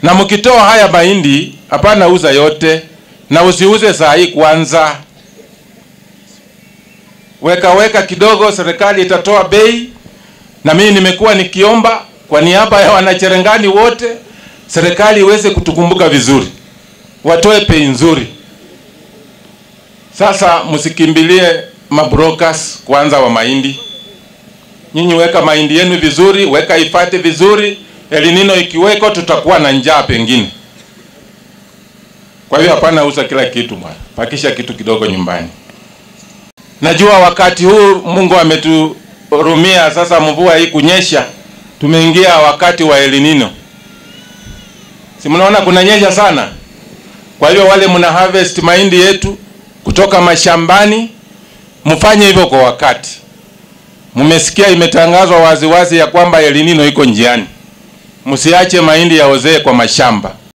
Na mkitoa haya mahindi, hapana uza yote, na usiuze saa hii kwanza. Weka kidogo, serikali itatoa bei. Na mimi nimekuwa nikiomba kwa niaba ya wana Cherangany wote, serikali iweze kutukumbuka vizuri, watoe bei nzuri. Sasa msikimbilie mabrokers kwanza wa mahindi. Nyinyi weka mahindi yenu vizuri, weka ifate vizuri. El Nino ikiweko tutakuwa na njaa pengine. Kwa hiyo hapana uza kila kitu bwana. Pakisha kitu kidogo nyumbani. Najua wakati huu Mungu ameturumia, sasa mvua hii kunyesha, tumeingia wakati wa El Nino. Si mnaona kunanyesha sana? Kwa hiyo wale mna harvest mahindi yetu kutoka mashambani, mfanye hivyo kwa wakati. Mmesikia imetangazwa waziwazi ya kwamba El Nino iko njiani. Msiache mahindi yaozee kwa mashamba.